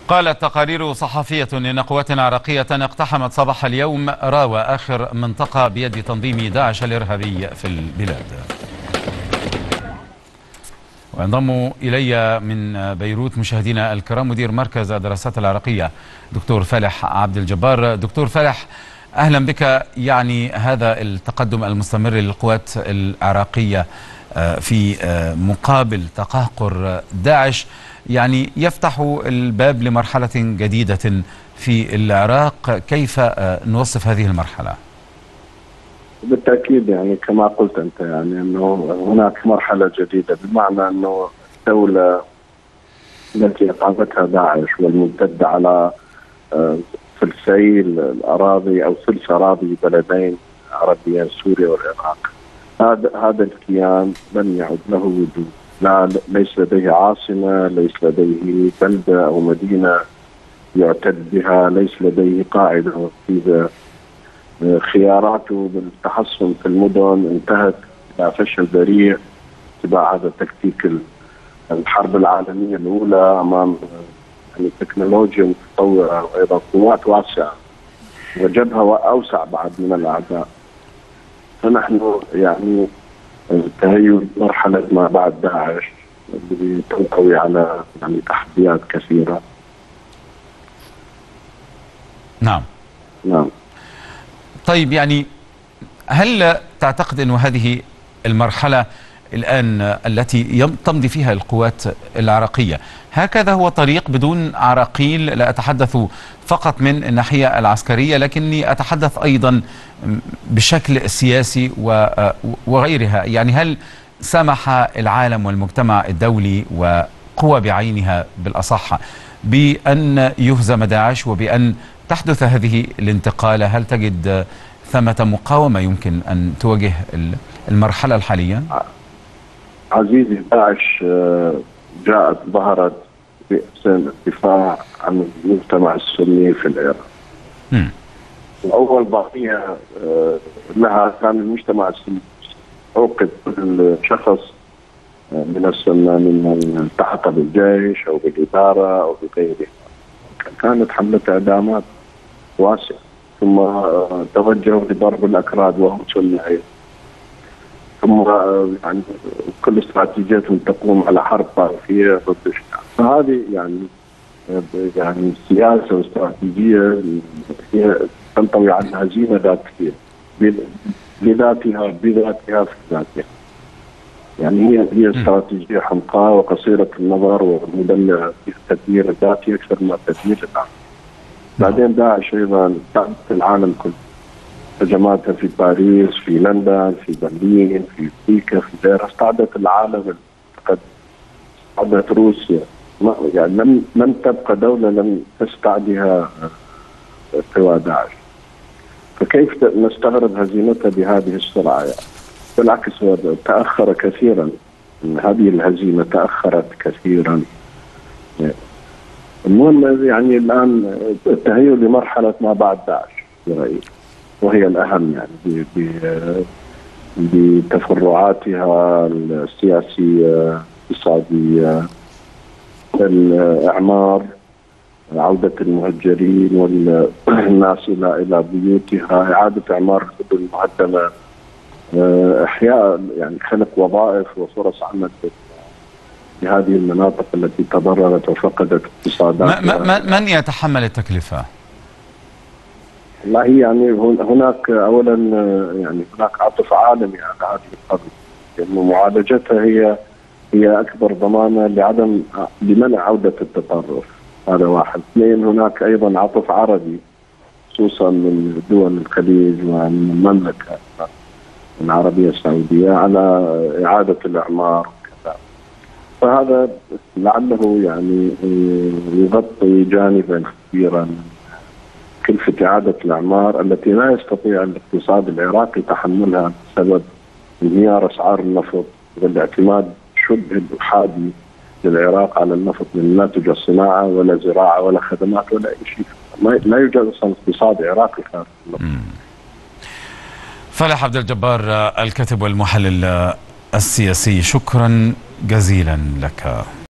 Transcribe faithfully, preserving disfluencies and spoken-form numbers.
قالت تقارير صحفية إن قوات عراقية اقتحمت صباح اليوم راوة، آخر منطقة بيد تنظيم داعش الإرهابي في البلاد. وينضم إلي من بيروت مشاهدينا الكرام مدير مركز الدراسات العراقية دكتور فالح عبد الجبار. دكتور فالح، أهلا بك. يعني هذا التقدم المستمر للقوات العراقية في مقابل تقهقر داعش يعني يفتح الباب لمرحلة جديدة في العراق، كيف نوصف هذه المرحلة؟ بالتأكيد يعني كما قلت أنت يعني أنه هناك مرحلة جديدة، بمعنى أنه الدولة التي أقامتها داعش والممتدة على ثلثي الأراضي أو ثلث أراضي بلدين عربيين سوريا والعراق، هذا هذا الكيان لن يعد له وجود، لا ليس لديه عاصمة، ليس لديه بلدة أو مدينة يعتد بها، ليس لديه قاعدة وكذا. خياراته بالتحصن في المدن انتهت إلى فشل ذريع اتباع هذا التكتيك الحرب العالمية الأولى أمام يعني تكنولوجيا متطورة وأيضا قوات واسعة وجبهة أوسع بعد من الأعداء. فنحن يعني تهيئ مرحلة ما بعد داعش اللي تنطوي على يعني تحديات كثيرة. نعم نعم. طيب، يعني هل تعتقد أن هذه المرحلة الآن التي تمضي فيها القوات العراقية هكذا هو طريق بدون عراقيل؟ لا أتحدث فقط من الناحية العسكرية، لكني أتحدث أيضا بشكل سياسي وغيرها. يعني هل سمح العالم والمجتمع الدولي وقوى بعينها بالأصح بأن يهزم داعش وبأن تحدث هذه الانتقالة؟ هل تجد ثمة مقاومة يمكن أن تواجه المرحلة الحالية؟ عزيزي، داعش جاءت ظهرت بإحسان الدفاع عن المجتمع السني في العراق. وأول ضحية لها كان المجتمع السني، عوقب كل شخص من السنة ممن التحق بالجيش أو بالإدارة أو بغيره. كانت حملة إعدامات واسعة، ثم توجهوا لضرب الأكراد وهم سنة، ثم يعني كل استراتيجيتهم تقوم على حرب طائفية ضد الشعب. فهذه يعني يعني سياسة واستراتيجية هي تنطوي على هزيمة ذاتية بذاتها بذاتها في ذاتها. يعني هي هي استراتيجية حمقاء وقصيرة النظر ومدمرة في التدمير الذاتي أكثر من التدمير العام. بعدين داعش أيضا تعبت العالم كله، هجماتها في باريس، في لندن، في برلين، في امريكا، في غيرها، استعدت العالم قد استعدت روسيا. يعني لم لم تبقى دولة لم تستعدها قوى داعش. فكيف نستغرب هزيمتها بهذه السرعة؟ يعني بالعكس، تأخر كثيرا، هذه الهزيمة تأخرت كثيرا. المهم يعني الآن التهيؤ لمرحلة ما بعد داعش برأيي، وهي الأهم يعني بتفرعاتها السياسية، الاقتصادية، الإعمار، عودة المهجرين والناس إلى إلى بيوتها، إعادة إعمار المدن المهدمة، إحياء يعني خلق وظائف وفرص عمل في هذه المناطق التي تضررت وفقدت اقتصاداتها. من يتحمل التكلفة؟ والله يعني هناك اولا يعني هناك عطف عالمي على هذه القضيه، لانه معالجتها هي هي اكبر ضمانه لعدم لمنع عوده التطرف. هذا واحد. اثنين، هناك ايضا عطف عربي خصوصا من دول الخليج ومن المملكه العربيه السعوديه على اعاده الاعمار وكذا. فهذا لعله يعني يغطي جانبا كبيرا كلفة إعادة الأعمار التي لا يستطيع الاقتصاد العراقي تحملها بسبب انهيار أسعار النفط والاعتماد شبه الأحادي للعراق على النفط من لا توجد صناعة ولا زراعة ولا خدمات ولا أي شيء. لا يوجد أصلا اقتصاد عراقي خارج النفط. فالح عبد الجبار، الكاتب والمحلل السياسي، شكرا جزيلا لك.